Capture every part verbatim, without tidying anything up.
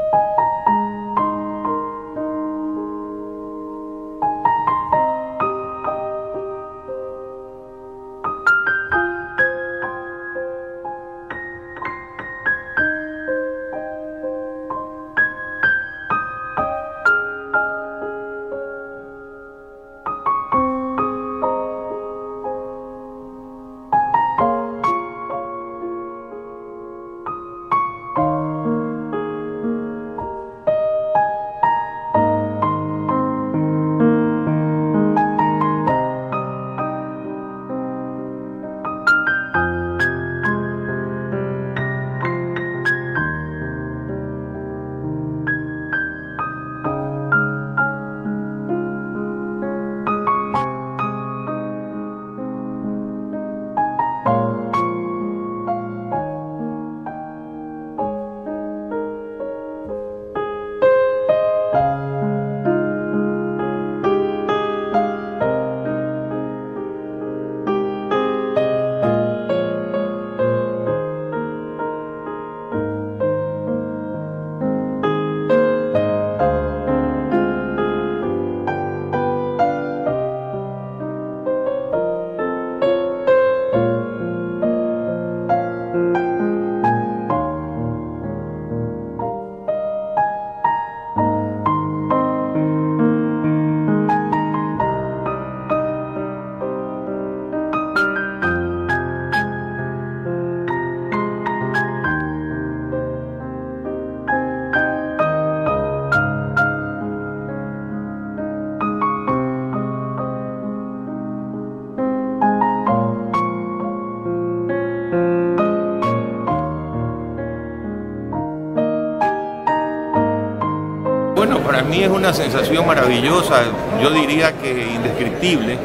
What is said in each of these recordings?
Bueno, para mí es una sensación maravillosa, yo diría que indescriptible,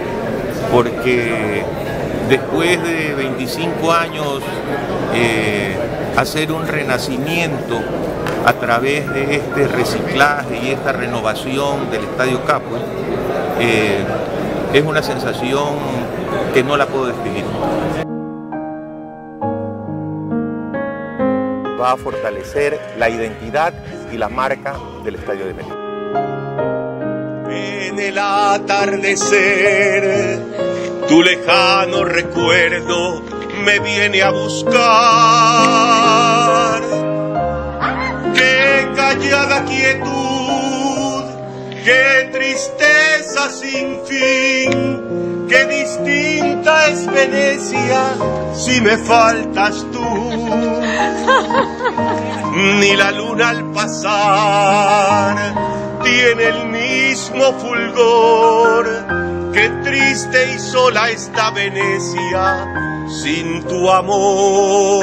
porque después de veinticinco años eh, hacer un renacimiento a través de este reciclaje y esta renovación del Estadio Capue eh, es una sensación que no la puedo describir. Va a fortalecer la identidad y la marca del Estadio de México. En el atardecer, tu lejano recuerdo me viene a buscar. Qué callada quietud, qué tristeza sin fin, qué distinta es Venecia si me faltas tú. Ni la luna al pasar tiene el mismo fulgor. Qué triste y sola está Venecia sin tu amor.